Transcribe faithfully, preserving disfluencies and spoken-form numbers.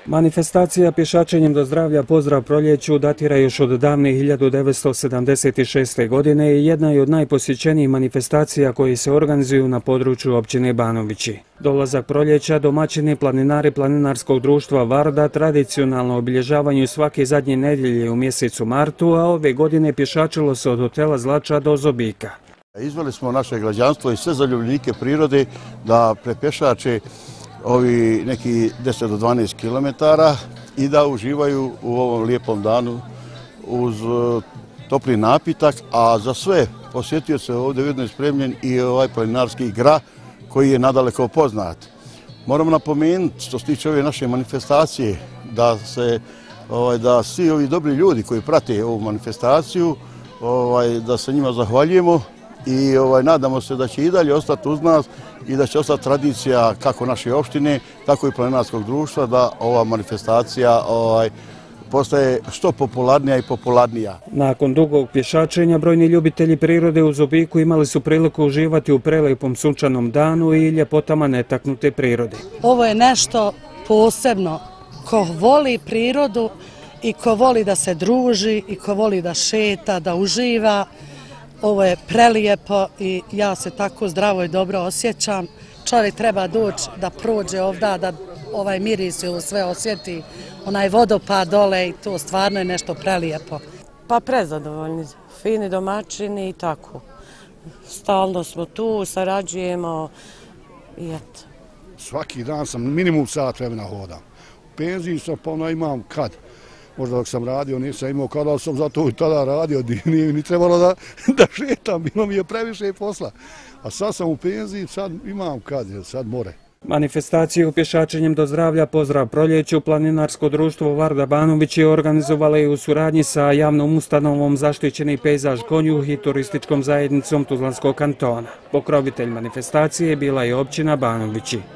Manifestacija pješačenjem do zdravlja Pozdrav proljeću datira još od davne hiljadu devetsto sedamdeset šeste. godine i jedna je od najposjećenijih manifestacija koji se organizuju na području općine Banovići. Dolazak proljeća domaćini planinari Planinarskog društva Varda tradicionalno obilježavaju svake zadnje nedjelje u mjesecu martu, a ove godine pješačilo se od hotela Zlača do Zobika. Izveli smo naše građanstvo i sve zaljubljenike prirode da prepješače ovi neki deset do dvanaest kilometara i da uživaju u ovom lijepom danu uz topli napitak, a za sve posjetioce ovdje ujedno je spremljen i ovaj planinarski gra koji je nadaleko poznat. Moramo napomenuti što se tiče ove naše manifestacije da se ovaj, da svi ovi dobri ljudi koji prate ovu manifestaciju ovaj, da se njima zahvaljujemo i ovaj, nadamo se da će i dalje ostati uz nas i da će ostati tradicija kako naše opštine, tako i planinarskog društva da ova manifestacija ovaj, postaje što popularnija i popularnija. Nakon dugog pješačenja brojni ljubitelji prirode u Zobiku imali su priliku uživati u prelepom sunčanom danu i ljepotama netaknute prirode. Ovo je nešto posebno. Ko voli prirodu i ko voli da se druži i ko voli da šeta, da uživa, ovo je prelijepo i ja se tako zdravo i dobro osjećam. Čovjek treba doći da prođe ovdje, da ovaj miris u sve osjeti, onaj vodopad dole i to stvarno je nešto prelijepo. Pa prezadovoljni, fini domaćini i tako. Stalno smo tu, sarađujemo i eto. Svaki dan sam minimum sat vremena hodam. U penziji sam pa ono imam kad. Možda dok sam radio nisam imao kada, ali sam zato i tada radio, nije mi ni trebalo da, da šetam, bilo mi je previše posla. A sad sam u penziji, sad imam kad, sad more. Manifestaciju pješačenjem do zdravlja Pozdrav proljeću Planinarsko društvo Varda Banovići organizovalo je u suradnji sa javnom ustanovom Zaštićeni pejzaž Konjuh i turističkom zajednicom Tuzlanskog kantona. Pokrovitelj manifestacije bila je općina Banovići.